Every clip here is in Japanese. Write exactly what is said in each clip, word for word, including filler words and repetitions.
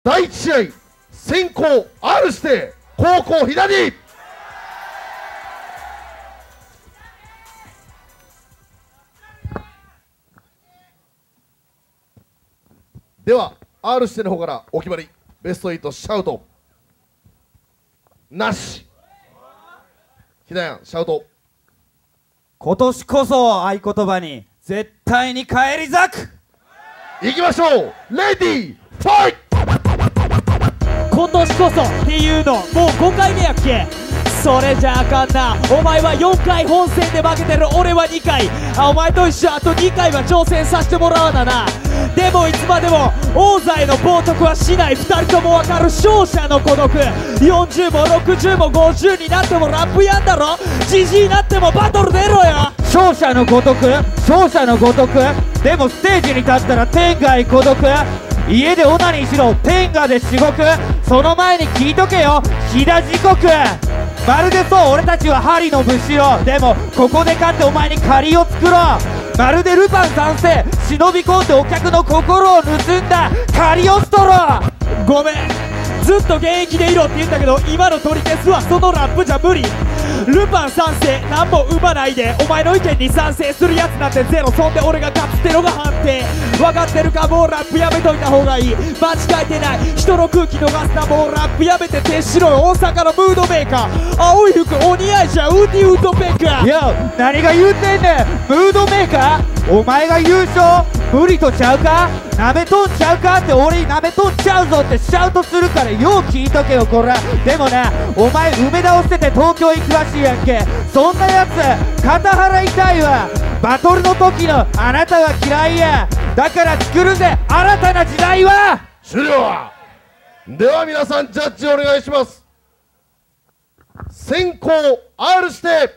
だいいち試合先攻 R 指定後攻左。では R 指定の方からお決まり。ベストはちシャウトなし。ひだやんシャウト。 今年こそ合言葉に絶対に返り咲く。 いきましょう。レディーファイト。 今年こそっていうのもうごかいめやっけ。それじゃあかんな。お前はよんかい本戦で負けてる、俺はにかい。あお前と一緒あとにかいは挑戦させてもらわなな。でもいつまでも王座への冒涜はしない。ふたりとも分かる勝者の孤独。よんじゅうもろくじゅうもごじゅうになってもラップやんだろ。じじいになってもバトル出ろよ。 勝者のごとく勝者のごとく。でもステージに立ったら天涯孤独。家でオナニーしろ天下で至極。その前に聞いとけよ飛騨時刻。まるでそう俺たちは針のむしろ。でもここで勝ってお前に借りを作ろう。まるでルパン三世忍び込んでお客の心を盗んだカリオストロ。 ごめんずっと現役でいろって言ったけど今の取り消すはそのラップじゃ無理。ルパン三世何も生まないでお前の意見に賛成するやつなんてゼロ。そんで俺が勝つってのが判定。分かってるかもうラップやめといた方がいい。間違えてない人の空気逃すな。もうラップやめて徹しろよ大阪のムードメーカー。青い服お似合いじゃウーディウッドペッカー。 いや何が言うてんねんムードメーカー。お前が優勝無理とちゃうか。なめとんちゃうかって俺になめとんちゃうぞってシャウトするからよう聞いとけよこら。でもなお前梅田を捨てて東京行くらしいやんけ。そんなやつ肩払いたいわ。バトルの時のあなたは嫌いや。だから作るぜ新たな時代は。 終了。では皆さんジャッジお願いします。先攻 R 指定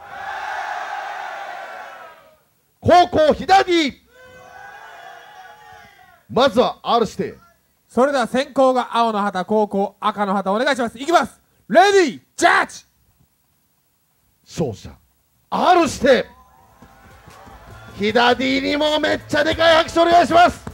後攻左。まずは R 指定。 それでは先攻が青の旗後攻赤の旗お願いします。いきます。レディージャッジ。 勝者 R 指定。左にもめっちゃでかい拍手お願いします。